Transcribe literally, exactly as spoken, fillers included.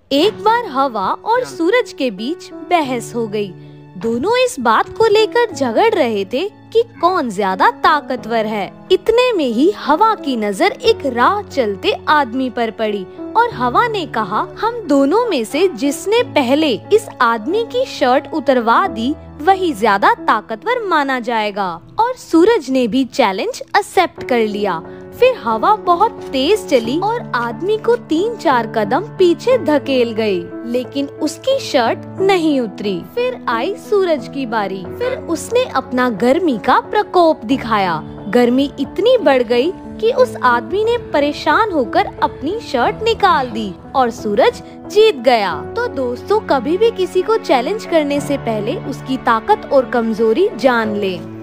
एक बार हवा और सूरज के बीच बहस हो गई। दोनों इस बात को लेकर झगड़ रहे थे कि कौन ज्यादा ताकतवर है। इतने में ही हवा की नजर एक राह चलते आदमी पर पड़ी और हवा ने कहा, हम दोनों में से जिसने पहले इस आदमी की शर्ट उतरवा दी वही ज्यादा ताकतवर माना जाएगा। और सूरज ने भी चैलेंज एक्सेप्ट कर लिया। फिर हवा बहुत तेज चली और आदमी को तीन चार कदम पीछे धकेल गई, लेकिन उसकी शर्ट नहीं उतरी। फिर आई सूरज की बारी। फिर उसने अपना गर्मी का प्रकोप दिखाया। गर्मी इतनी बढ़ गई कि उस आदमी ने परेशान होकर अपनी शर्ट निकाल दी और सूरज जीत गया। तो दोस्तों, कभी भी किसी को चैलेंज करने से पहले उसकी ताकत और कमजोरी जान लें।